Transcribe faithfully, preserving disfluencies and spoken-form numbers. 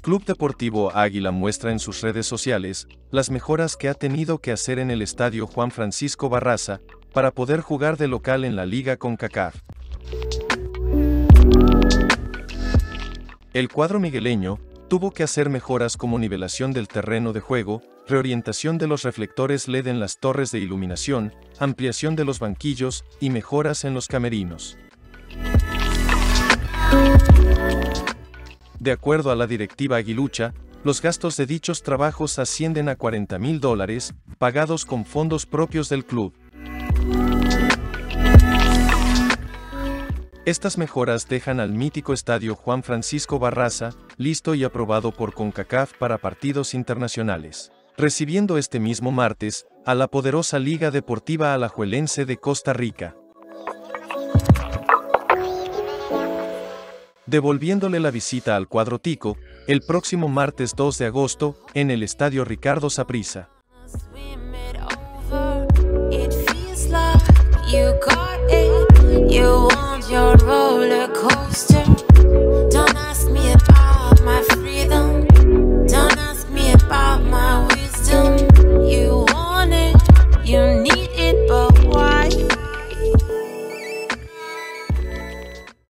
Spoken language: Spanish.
Club Deportivo Águila muestra en sus redes sociales las mejoras que ha tenido que hacer en el estadio Juan Francisco Barraza para poder jugar de local en la Liga CONCACAF. El cuadro migueleño tuvo que hacer mejoras como nivelación del terreno de juego, reorientación de los reflectores L E D en las torres de iluminación, ampliación de los banquillos y mejoras en los camerinos. De acuerdo a la directiva aguilucha, los gastos de dichos trabajos ascienden a cuarenta mil dólares, pagados con fondos propios del club. Estas mejoras dejan al mítico estadio Juan Francisco Barraza listo y aprobado por CONCACAF para partidos internacionales, recibiendo este mismo martes a la poderosa Liga Deportiva Alajuelense de Costa Rica, devolviéndole la visita al cuadro tico el próximo martes dos de agosto en el estadio Ricardo Saprissa. You want your roller coaster.